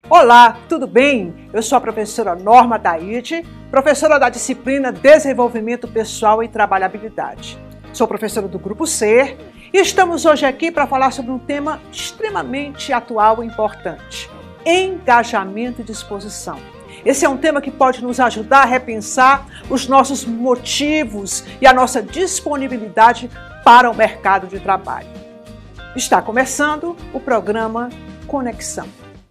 Olá, tudo bem? Eu sou a professora Norma Taide, professora da disciplina Desenvolvimento Pessoal e Trabalhabilidade. Sou professora do Grupo C e estamos hoje aqui para falar sobre um tema extremamente atual e importante: engajamento e disposição. Esse é um tema que pode nos ajudar a repensar os nossos motivos e a nossa disponibilidade para o mercado de trabalho. Está começando o programa Conexão.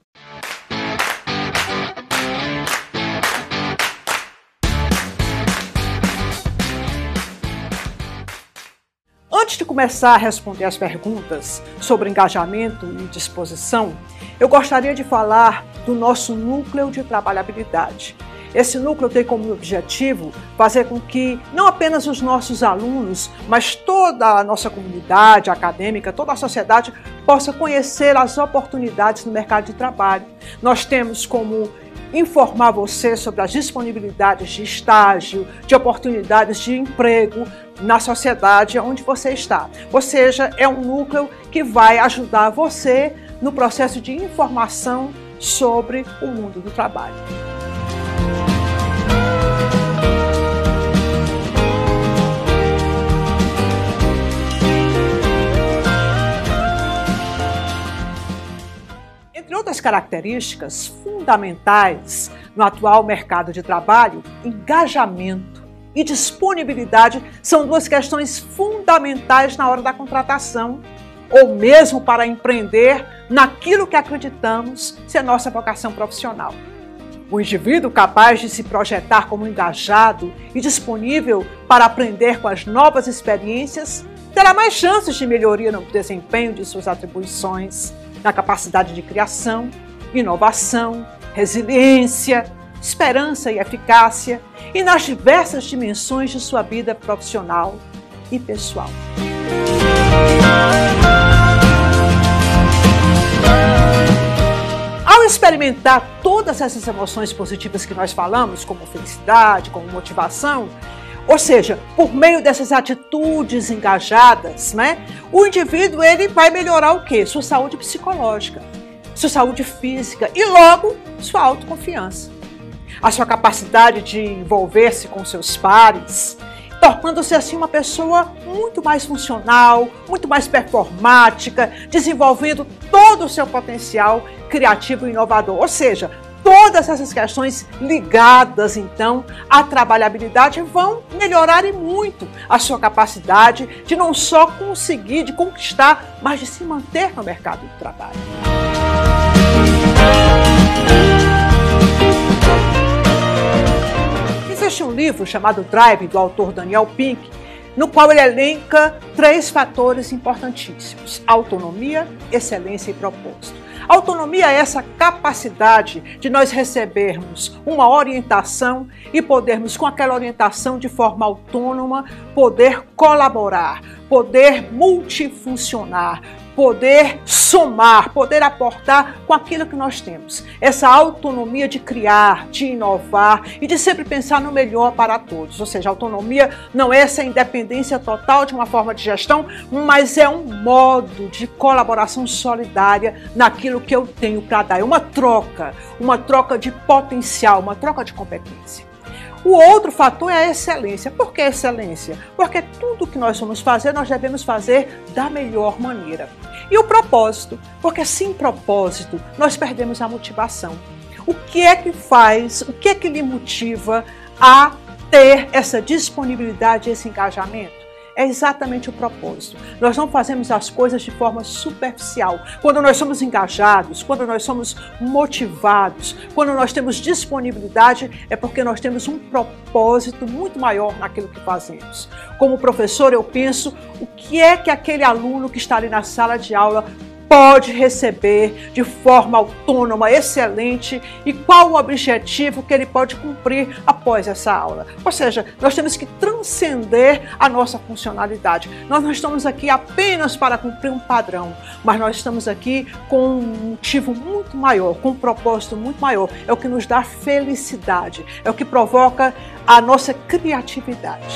Antes de começar a responder as perguntas sobre engajamento e disposição, eu gostaria de falar do nosso núcleo de trabalhabilidade. Esse núcleo tem como objetivo fazer com que não apenas os nossos alunos, mas toda a nossa comunidade acadêmica, toda a sociedade possa conhecer as oportunidades no mercado de trabalho. Nós temos como informar você sobre as disponibilidades de estágio, de oportunidades de emprego na sociedade onde você está. Ou seja, é um núcleo que vai ajudar você no processo de informação sobre o mundo do trabalho. Entre outras características fundamentais no atual mercado de trabalho, engajamento e disponibilidade são duas questões fundamentais na hora da contratação ou mesmo para empreender naquilo que acreditamos ser nossa vocação profissional. O indivíduo capaz de se projetar como engajado e disponível para aprender com as novas experiências terá mais chances de melhoria no desempenho de suas atribuições, na capacidade de criação, inovação, resiliência, esperança e eficácia e nas diversas dimensões de sua vida profissional e pessoal. Ao experimentar todas essas emoções positivas que nós falamos, como felicidade, como motivação, ou seja, por meio dessas atitudes engajadas, o indivíduo ele vai melhorar o quê? Sua saúde psicológica, sua saúde física e logo sua autoconfiança. A sua capacidade de envolver-se com seus pares, tornando-se assim uma pessoa muito mais funcional, muito mais performática, desenvolvendo todo o seu potencial criativo e inovador. Ou seja, todas essas questões ligadas, então, à trabalhabilidade vão melhorar e muito a sua capacidade de não só conseguir, de conquistar, mas de se manter no mercado de trabalho. Existe um livro chamado Drive, do autor Daniel Pink, no qual ele elenca 3 fatores importantíssimos: autonomia, excelência e propósito. Autonomia é essa capacidade de nós recebermos uma orientação e podermos, com aquela orientação de forma autônoma, poder colaborar, poder multifuncionar, poder somar, poder aportar com aquilo que nós temos. Essa autonomia de criar, de inovar e de sempre pensar no melhor para todos. Ou seja, autonomia não é essa independência total de uma forma de gestão, mas é um modo de colaboração solidária naquilo que eu tenho para dar. É uma troca de potencial, uma troca de competência. O outro fator é a excelência. Por que excelência? Porque tudo que nós vamos fazer, nós devemos fazer da melhor maneira. E o propósito, porque sem propósito nós perdemos a motivação. O que é que faz, o que é que lhe motiva a ter essa disponibilidade, esse engajamento? É exatamente o propósito. Nós não fazemos as coisas de forma superficial. Quando nós somos engajados, quando nós somos motivados, quando nós temos disponibilidade, é porque nós temos um propósito muito maior naquilo que fazemos. Como professor, eu penso o que é que aquele aluno que está ali na sala de aula pode receber de forma autônoma, excelente, e qual o objetivo que ele pode cumprir após essa aula. Ou seja, nós temos que transcender a nossa funcionalidade. Nós não estamos aqui apenas para cumprir um padrão, mas nós estamos aqui com um motivo muito maior, com um propósito muito maior. É o que nos dá felicidade, é o que provoca a nossa criatividade.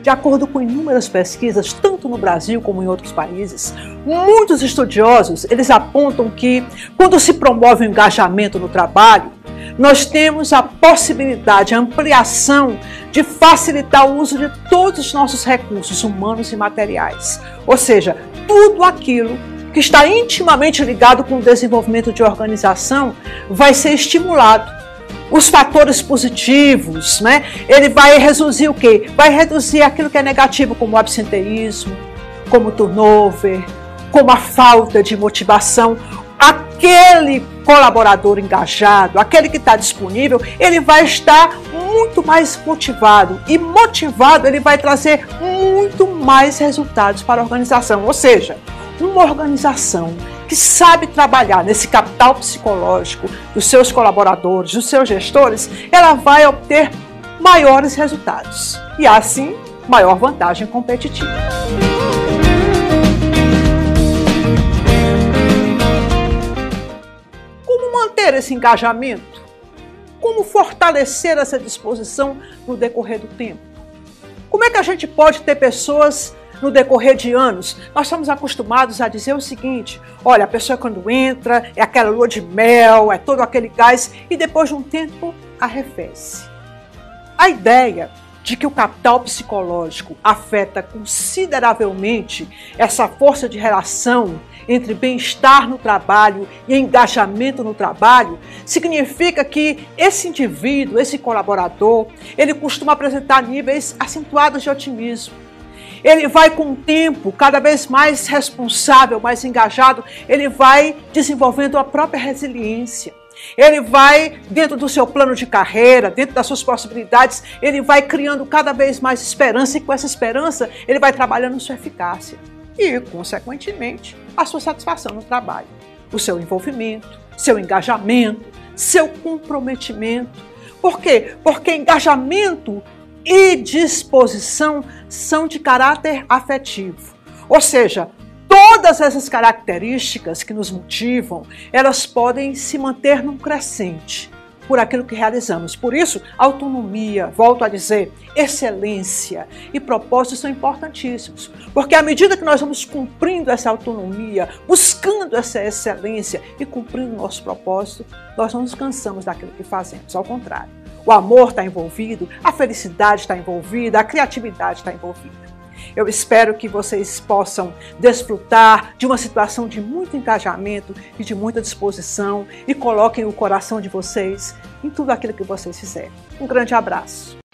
De acordo com inúmeras pesquisas, tanto no Brasil como em outros países, muitos estudiosos eles apontam que, quando se promove o engajamento no trabalho, nós temos a possibilidade, a ampliação de facilitar o uso de todos os nossos recursos humanos e materiais. Ou seja, tudo aquilo que está intimamente ligado com o desenvolvimento de organização vai ser estimulado. Os fatores positivos, né? Ele vai reduzir o quê? Vai reduzir aquilo que é negativo, como o absenteísmo, como o turnover, como a falta de motivação. Aquele colaborador engajado, aquele que está disponível, ele vai estar muito mais motivado. E motivado, ele vai trazer muito mais resultados para a organização. Ou seja, uma organização que sabe trabalhar nesse capital psicológico dos seus colaboradores, dos seus gestores, ela vai obter maiores resultados. E assim, maior vantagem competitiva. Manter esse engajamento? Como fortalecer essa disposição no decorrer do tempo? Como é que a gente pode ter pessoas no decorrer de anos? Nós estamos acostumados a dizer o seguinte: olha, a pessoa quando entra, é aquela lua de mel, é todo aquele gás, e depois de um tempo arrefece. A ideia de que o capital psicológico afeta consideravelmente essa força de relação entre bem-estar no trabalho e engajamento no trabalho, significa que esse indivíduo, esse colaborador, ele costuma apresentar níveis acentuados de otimismo. Ele vai, com o tempo, cada vez mais responsável, mais engajado, ele vai desenvolvendo a própria resiliência. Ele vai, dentro do seu plano de carreira, dentro das suas possibilidades, ele vai criando cada vez mais esperança, e com essa esperança ele vai trabalhando sua eficácia e, consequentemente, a sua satisfação no trabalho, o seu envolvimento, seu engajamento, seu comprometimento. Por quê? Porque engajamento e disposição são de caráter afetivo, ou seja, todas essas características que nos motivam, elas podem se manter num crescente por aquilo que realizamos. Por isso, autonomia, volto a dizer, excelência e propósito são importantíssimos. Porque à medida que nós vamos cumprindo essa autonomia, buscando essa excelência e cumprindo o nosso propósito, nós não nos cansamos daquilo que fazemos. Ao contrário, o amor está envolvido, a felicidade está envolvida, a criatividade está envolvida. Eu espero que vocês possam desfrutar de uma situação de muito engajamento e de muita disposição e coloquem o coração de vocês em tudo aquilo que vocês fizerem. Um grande abraço.